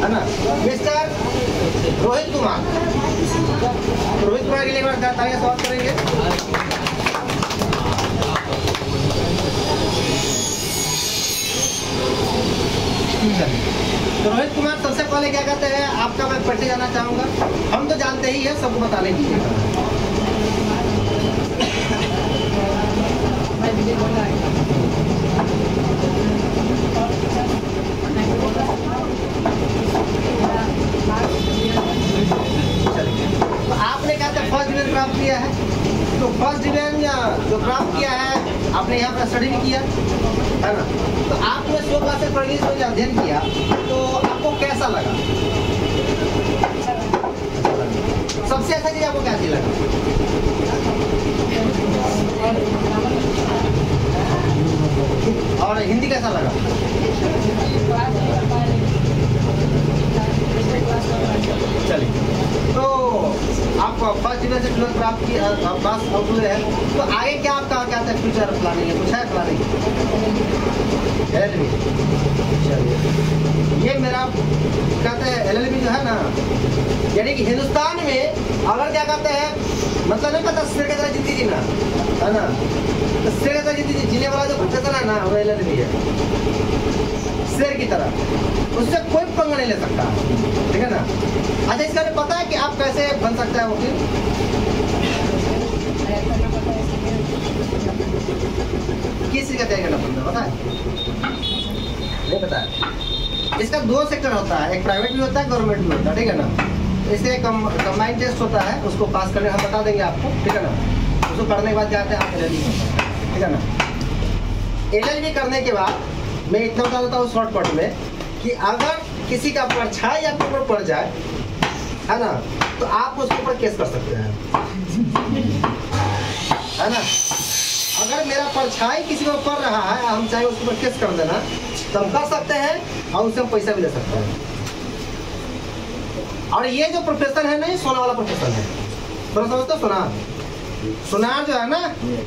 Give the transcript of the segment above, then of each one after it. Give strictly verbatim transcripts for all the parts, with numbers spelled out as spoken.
है ना। मिस्टर रोहित कुमार, रोहित कुमार के लिए एक बार तालियां स्वागत करेंगे। तो रोहित कुमार, सबसे पहले क्या कहते हैं आपका मैं परिचय जानना चाहूँगा। हम तो जानते ही है, सबको बता लेंगे। तो आपने क्या था फर्स्ट डिवीजन प्राप्त किया है, तो फर्स्ट डिवीजन जो प्राप्त किया है आपने यहाँ पर स्टडी भी किया है ना। तो आपने सौ क्लासेस पर इंग्लिश में अध्ययन किया, तो आपको कैसा लगा? सबसे अच्छा चीज आपको क्या चीज लगा? और हिंदी कैसा लगा? चलिए, तो आप फर्स्ट डिवीजन से ट्वेल्थ प्राप्त किया, पास आउट हुए हैं, तो आगे क्या आपका क्या था फ्यूचर प्लानिंग है, कुछ है प्लानिंग? एलएलबी, ये मेरा कहते हैं एलएलबी जो है ना, यानी कि हिंदुस्तान में अगर क्या कहते हैं, मतलब नहीं पता शेर की तरह जिंदगी जीना है ना, तो शेर की तरह जिंदगी जीने वाला जो प्रोफेसर है ना, वो एलएलबी है, शेर की तरह, उससे कोई पंगा नहीं ले सकता, ठीक है ना। अच्छा, इसका पता है कि आप कैसे बन सकता है वकील? किस चीज का तैयारी करना पड़ता है पता है? नहीं पता है। इसका दो सेक्टर होता है, एक प्राइवेट भी होता है, गवर्नमेंट भी होता है, ठीक है ना। इससे कंबाइंड टेस्ट होता है, उसको पास करने हम बता देंगे आपको, ठीक है ना। उसको करने के बाद जाते हैं आप एलएलबी, ठीक है ना। एलएलबी करने के बाद मैं इतना बता देता हूँ शॉर्टकट में कि अगर किसी का परछाई आपके ऊपर पड़ जाए है ना, तो आप उसके ऊपर केस कर सकते हैं, है ना। अगर मेरा परछाई किसी को पड़ रहा है, हम चाहे उसके ऊपर केस कर देना, तो हम कर सकते हैं और उससे हम पैसा भी ले सकते हैं। और ये जो प्रोफेशन है ना, ये सोना वाला प्रोफेशन है। थोड़ा समझते हो? सोनार, सोनार जो है ना,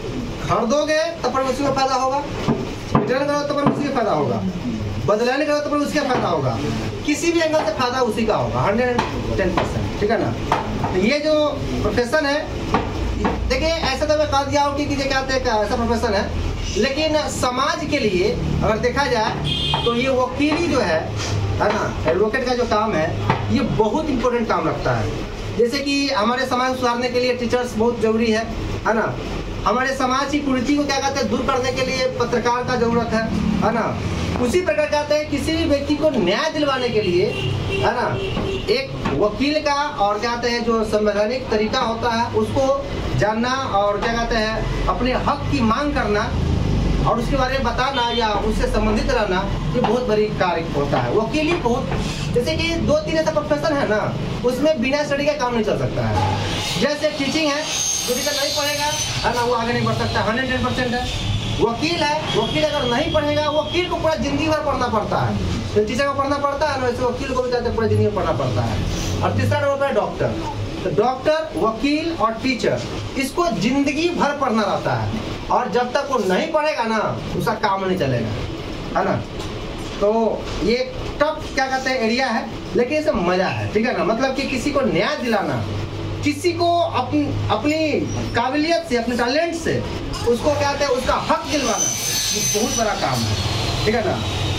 खरीदोगे तब पर उसी का फायदा होगा, रिटर्न करो तब पर उसी का फायदा होगा, बदलाने करो तो उसका फायदा होगा, किसी भी एंगल से फायदा उसी का होगा, हंड्रेड टेन परसेंट, ठीक है ना। तो ये जो प्रोफेशन है, देखिए ऐसा तो मैं कह दिया हूँ कि क्या कहते हैं ऐसा प्रोफेशन है, लेकिन समाज के लिए अगर देखा जाए तो ये वकीली जो है है ना, एडवोकेट का जो काम है, ये बहुत इंपॉर्टेंट काम रखता है। जैसे कि हमारे समाज सुधारने के लिए टीचर्स बहुत जरूरी है, है ना। हमारे समाज की कुरीति को क्या कहते हैं दूर करने के लिए पत्रकार का जरूरत है, है ना। उसी प्रकार कहते हैं किसी भी व्यक्ति को न्याय दिलवाने के लिए, है ना, एक वकील का और क्या कहते हैं जो संवैधानिक तरीका होता है उसको जानना और क्या कहते हैं अपने हक की मांग करना और उसके बारे में बताना या उससे संबंधित रहना, ये बहुत बड़ी कार्य होता है। वकीली बहुत, जैसे कि दो तीन ऐसा प्रोफेशन है ना, उसमें बिना स्टडी का काम नहीं चल सकता है। जैसे टीचिंग है, जो टीचर नहीं पढ़ेगा है ना, वो आगे नहीं बढ़ सकता, हंड्रेड टेन परसेंट है। वकील है, वकील अगर नहीं पढ़ेगा, वकील को पूरा जिंदगी भर पढ़ना पड़ता है। तो टीचर को पढ़ना पड़ता है ना, वैसे वकील को भी कहते हैं पूरा जिंदगी पढ़ना पड़ता है। और तीसरा नंबर पर डॉक्टर, तो डॉक्टर, वकील और टीचर, इसको जिंदगी भर पढ़ना रहता है। और जब तक वो नहीं पढ़ेगा ना, उसका काम नहीं चलेगा, है ना। तो ये टफ क्या कहते हैं एरिया है, लेकिन इसमें मजा है, ठीक है ना। मतलब कि किसी को न्याय दिलाना, किसी को अपनी अपनी काबिलियत से, अपने टैलेंट से उसको क्या कहते हैं उसका हक दिलवाना, ये बहुत बड़ा काम है, ठीक है ना।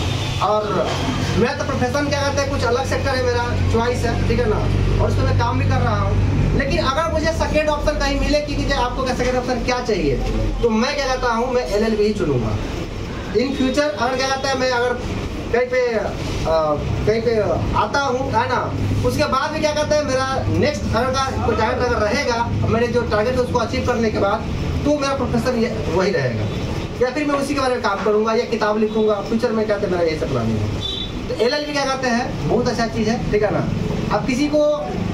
और मैं तो प्रोफेशन क्या कहते हैं कुछ अलग सेक्टर है, मेरा चॉइस है, ठीक है ना, और उसमें मैं काम भी कर रहा हूँ। लेकिन अगर मुझे सेकेंड ऑप्शन कहीं मिले कि, कि आपको क्या सेकेंड ऑप्शन क्या चाहिए, तो मैं क्या कहता हूँ मैं एल एल बी ही चुनूंगा इन फ्यूचर। अगर क्या कहता है मैं अगर कहीं पे कहीं पे आता हूँ, है ना, उसके बाद भी क्या कहते हैं मेरा नेक्स्ट अगर का कोई टारगेट अगर रहेगा, मैंने जो टारगेट है उसको अचीव करने के बाद, तो मेरा प्रोफेशन वही रहेगा, या फिर मैं उसी के बारे में काम करूँगा या किताब लिखूंगा। फ्यूचर में कहते हैं मेरा यही सब प्लानिंग है। तो एल एल बी क्या कहते हैं बहुत अच्छा चीज़ है, ठीक है ना। अब किसी को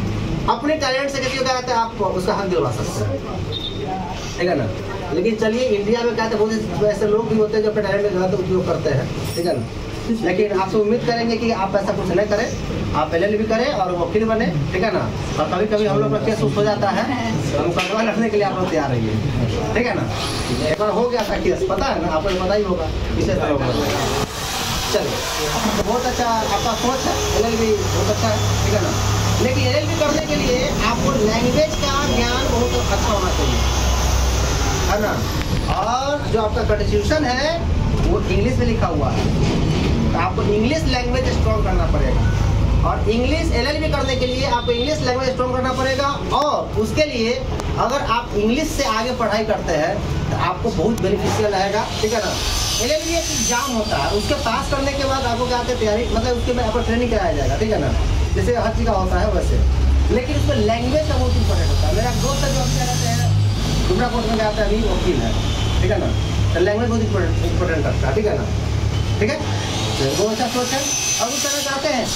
अपने टैलेंट से किसी को क्या कहते हैं आप उसका हक दिलवा सकते हैं, ठीक है ना। लेकिन चलिए इंडिया में कहते हैं बहुत ऐसे लोग भी होते हैं जो अपने टैलेंट का गलत उपयोग करते हैं, ठीक है ना। लेकिन आपसे उम्मीद करेंगे कि आप ऐसा कुछ नहीं करें, आप एल एल बी करें और वकील बने, ठीक है ना। और कभी कभी हम लोग का केस हो जाता है, मुकदमा लड़ने के लिए आप लोग तैयार रहिए, ठीक है ना। एक बार हो गया था केस, पता है ना, आपको पता ही होगा, विशेष चलिए, बहुत अच्छा आपका सोच है, एल एल बी बहुत अच्छा है, ठीक है ना। लेकिन एल एल बी करने के लिए आपको लैंग्वेज का ज्ञान बहुत अच्छा होना चाहिए, है ना। और जो आपका कॉन्स्टिट्यूशन है वो इंग्लिश में लिखा हुआ है, तो आपको इंग्लिश लैंग्वेज स्ट्रॉन्ग करना पड़ेगा। और इंग्लिश एल एल बी करने के लिए आपको इंग्लिश लैंग्वेज स्ट्रॉन्ग करना पड़ेगा। और उसके लिए अगर आप इंग्लिश से आगे पढ़ाई करते हैं तो आपको बहुत बेनिफिशियल रहेगा, ठीक है ना। एल एल बी एक एग्जाम होता है, उसके पास करने के बाद आपको क्या तैयारी, मतलब उसके में आपको ट्रेनिंग कराया जाएगा, ठीक है ना, जैसे हर चीज़ का होता है वैसे। लेकिन उसमें लैंग्वेज का बहुत इंपॉर्टेंट होता है। मेरा दोस्त है जो अभी क्या कहते हैं दुबरा कोर्ट में गया था, अभी वकील है, ठीक है ना, तो लैंग्वेज बहुत इंपॉर्टेंट इंपॉर्टेंट रखता है, ठीक है ना, ठीक है। बहुत अच्छा सोच है। अब उस तरह चाहते हैं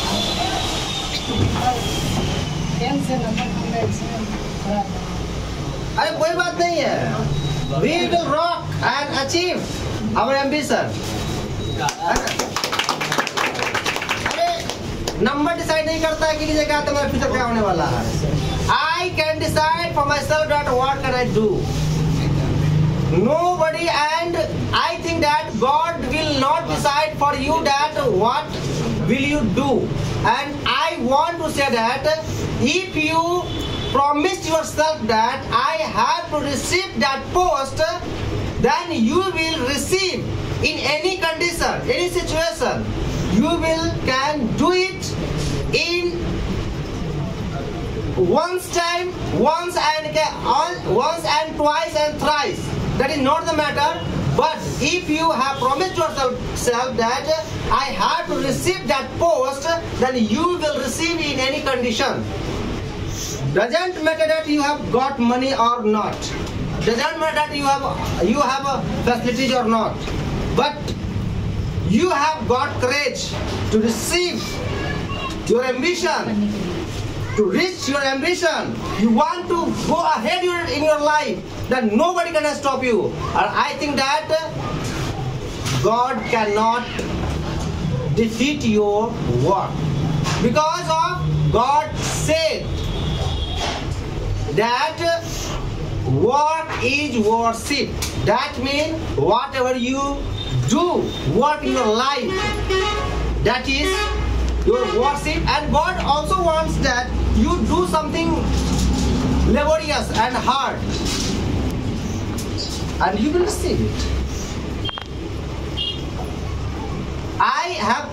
अरे कोई बात नहीं है, we will rock and achieve our ambition. अरे नंबर डिसाइड नहीं करता है कि लीजिए क्या तुम्हारा फ्यूचर क्या होने वाला है। I can decide for myself that what can I do. Nobody, and I think that God will not decide for you that what will you do. And I want to say that if you promised yourself that I have to receive that post, then you will receive in any condition, any situation. You will can do it in once time, once and once and twice and thrice. That is not the matter. But if you have promised yourself that I have to receive that post, then you will receive in any condition. Doesn't matter that you have got money or not. Doesn't matter that you have you have a facilities or not. But you have got courage to receive your ambition. To reach your ambition, you want to go ahead in your life, then nobody can stop you. And I think that God cannot defeat your work, because of God said that work is worship. That means whatever you do, work in your life, that is your worship. And God also wants that you do something laborious and hard, and you will receive it. I have